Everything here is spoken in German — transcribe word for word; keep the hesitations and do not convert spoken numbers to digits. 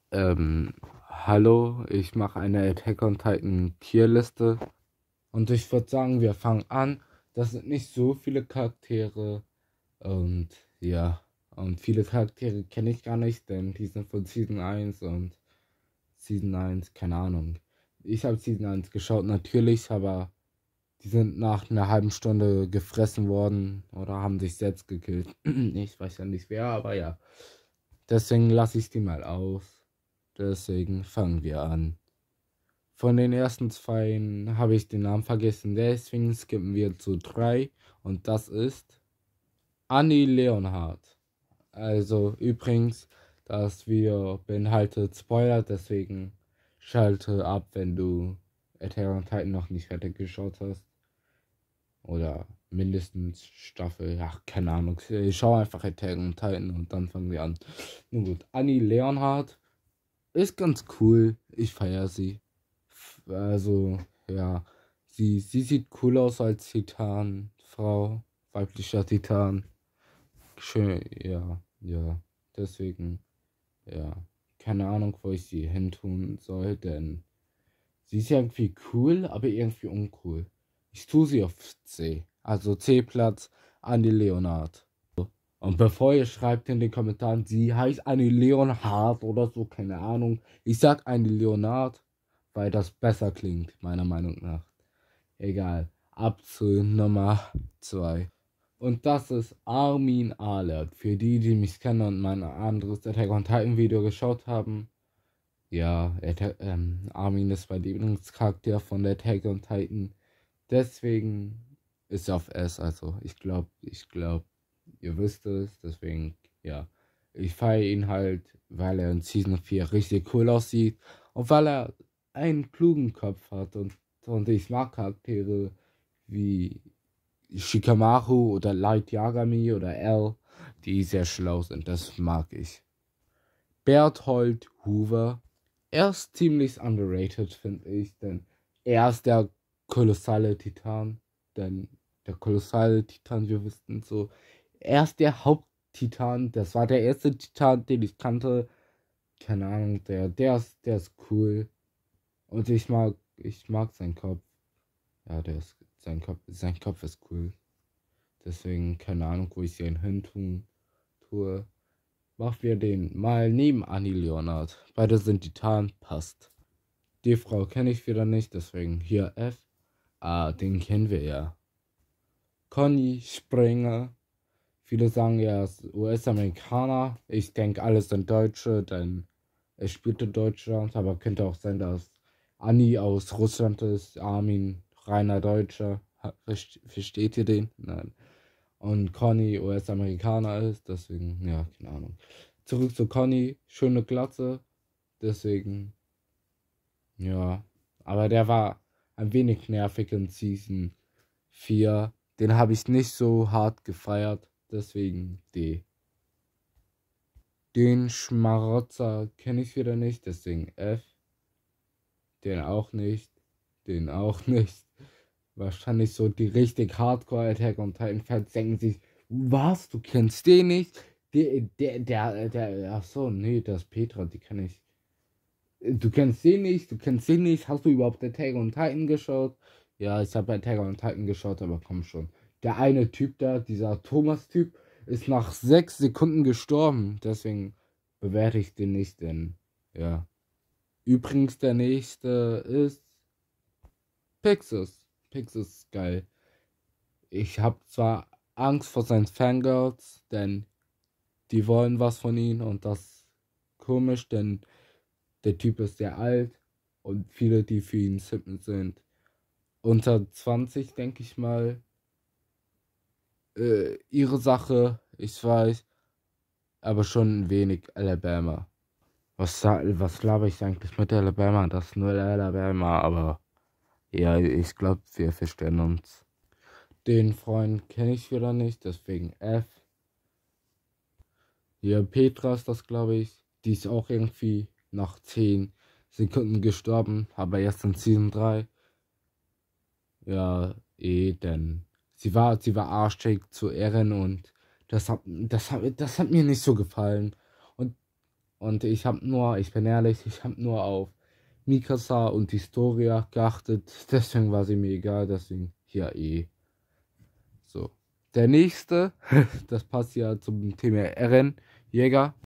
Ähm, hallo, ich mache eine Attack on Titan Tierliste und ich würde sagen, wir fangen an. Das sind nicht so viele Charaktere und ja, und viele Charaktere kenne ich gar nicht, denn die sind von Season eins und Season eins, keine Ahnung. Ich habe Season eins geschaut, natürlich, aber die sind nach einer halben Stunde gefressen worden oder haben sich selbst gekillt. Ich weiß ja nicht wer, aber ja. Deswegen lasse ich die mal aus. Deswegen fangen wir an. Von den ersten zwei habe ich den Namen vergessen, deswegen skippen wir zu drei und das ist Annie Leonhardt. Also übrigens, das Video beinhaltet Spoiler, deswegen schalte ab, wenn du Attack on Titan noch nicht fertig geschaut hast. Oder mindestens Staffel, ja, keine Ahnung. Ich schaue einfach Attack on Titan und dann fangen wir an. Nun gut, Annie Leonhardt ist ganz cool. Ich feiere sie. Also, ja. Sie, sie sieht cool aus als Titan. Frau. Weiblicher Titan. Schön, ja, ja. Deswegen, ja. Keine Ahnung, wo ich sie hin tun soll, denn sie ist ja irgendwie cool, aber irgendwie uncool. Ich tue sie auf C. Also C-Platz, Annie Leonard. Und bevor ihr schreibt in den Kommentaren, sie heißt Annie Leonhardt oder so, keine Ahnung. Ich sag Annie Leonard, weil das besser klingt, meiner Meinung nach. Egal. Ab zu Nummer zwei. Und das ist Armin Ahlert. Für die, die mich kennen und mein anderes Attack on Titan Video geschaut haben. Ja, Attack, ähm, Armin ist mein Lieblingscharakter von der Attack on Titan. Deswegen ist er auf S. Also ich glaube, ich glaube, ihr wisst es. Deswegen, ja. Ich feiere ihn halt, weil er in Season vier richtig cool aussieht. Und weil er einen klugen Kopf hat. Und, und ich mag Charaktere wie Shikamaru oder Light Yagami oder L, die sehr schlau sind. Das mag ich. Berthold Hoover. Er ist ziemlich underrated, finde ich, denn er ist der kolossale Titan. Denn der kolossale Titan, wir wissen so, er ist der Haupttitan. Das war der erste Titan, den ich kannte. Keine Ahnung, der, der ist, der ist cool. Und ich mag, ich mag seinen Kopf. Ja, der ist, sein Kopf, sein Kopf ist cool. Deswegen, keine Ahnung, wo ich ihn hin tun, tue. Machen wir den mal neben Annie Leonard. Beide sind Titan, passt. Die Frau kenne ich wieder nicht, deswegen hier F. Ah, den kennen wir ja. Conny Springer. Viele sagen, er ist U S-Amerikaner. Ich denke, alles sind Deutsche, denn er spielt in Deutschland. Aber könnte auch sein, dass Annie aus Russland ist. Armin, reiner Deutscher. Versteht ihr den? Nein. Und Conny U S-Amerikaner ist, deswegen, ja, keine Ahnung. Zurück zu Conny, schöne Glatze, deswegen, ja. Aber der war ein wenig nervig in Season vier. Den habe ich nicht so hart gefeiert, deswegen D. Den Schmarotzer kenne ich wieder nicht, deswegen F. Den auch nicht, den auch nicht. Wahrscheinlich so die richtig Hardcore Attack on Titan Fans denken sich, was, du kennst den nicht? Der, der, der, der, ach so, nee, das ist Petra, die kann ich. Du kennst den nicht, du kennst den nicht, hast du überhaupt Attack on Titan geschaut? Ja, ich habe Attack on Titan geschaut, aber komm schon. Der eine Typ da, dieser Thomas-Typ, ist nach sechs Sekunden gestorben, deswegen bewerte ich den nicht, denn, ja. Übrigens, der nächste ist Pixis. Pixis ist geil. Ich habe zwar Angst vor seinen Fangirls, denn die wollen was von ihm und das ist komisch, denn der Typ ist sehr alt und viele, die für ihn simpen, sind unter zwanzig, denke ich mal. Äh, ihre Sache, ich weiß, aber schon ein wenig Alabama. Was, was laber ich eigentlich mit Alabama? Das ist nur Alabama, aber ja, ich glaube, wir verstehen uns. Den Freund kenne ich wieder nicht, deswegen F. Hier, Petra ist das, glaube ich. Die ist auch irgendwie nach zehn Sekunden gestorben, aber erst in Season drei. Ja, eh, denn sie war, sie war arschig zu Ehren und das hat, das hat, das hat mir nicht so gefallen. Und Und ich habe nur, ich bin ehrlich, ich habe nur auf Mikasa und Historia geachtet. Deswegen war sie mir egal, deswegen hier eh. So. Der nächste, das passt ja zum Thema Eren, Jäger.